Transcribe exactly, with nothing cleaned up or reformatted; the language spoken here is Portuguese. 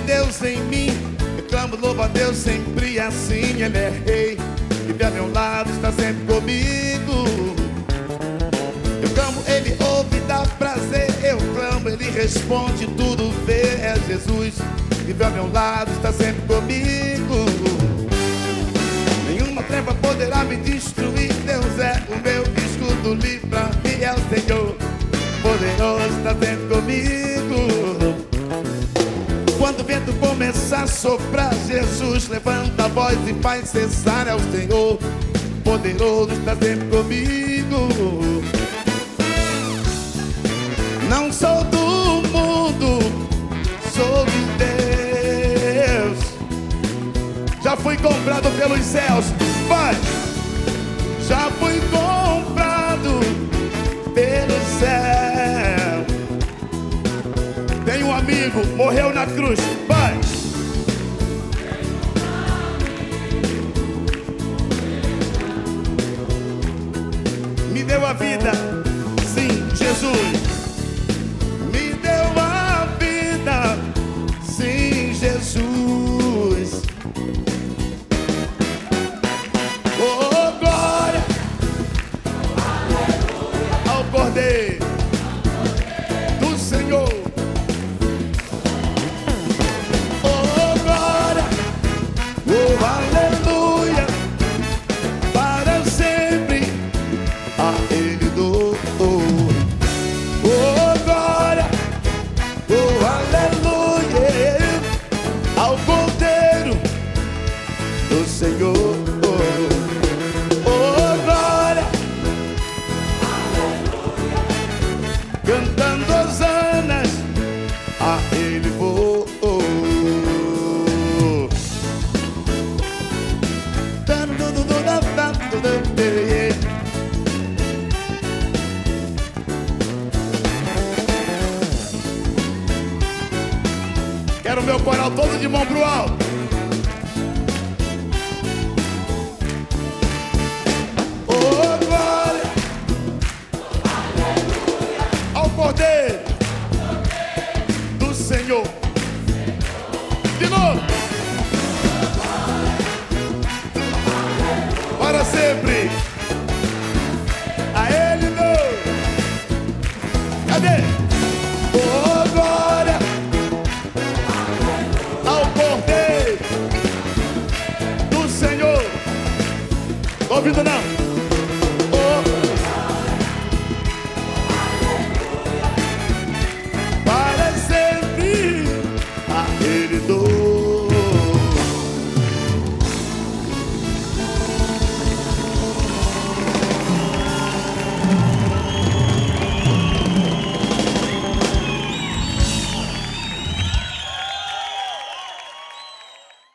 Deus em mim. Eu clamo, louvo a Deus sempre assim. Ele é rei, vive a meu lado, está sempre comigo. Eu clamo, Ele ouve, dá prazer. Eu clamo, Ele responde, tudo vê. É Jesus, vive a meu lado, está sempre comigo. Nenhuma treva poderá me destruir. Deus é o meu escudo, livra-me, é o Senhor poderoso, está sempre comigo. Quando o vento começar a soprar, Jesus levanta a voz e faz cessar. É o Senhor poderoso, está sempre comigo. Não sou do mundo, sou de Deus. Já fui comprado pelos céus, vai. Já fui comprado pelo céu. Tem um amigo, morreu na cruz, vai. Me deu a vida, sim, Jesus. Me deu a vida, sim, Jesus. Oh, glória ao Cordeiro do Senhor. Oh, glória, oh, aleluia, para sempre a Ele dou. Oh, glória, oh, aleluia, ao Cordeiro do Senhor. Cantando hosanas a Ele vou. Quero o meu coral todo de mão pro alto. Oh, glória ao Cordeiro do Senhor. De novo. Para sempre a Ele dou. Cadê? Oh, glória ao Cordeiro do Senhor. Tô ouvindo não?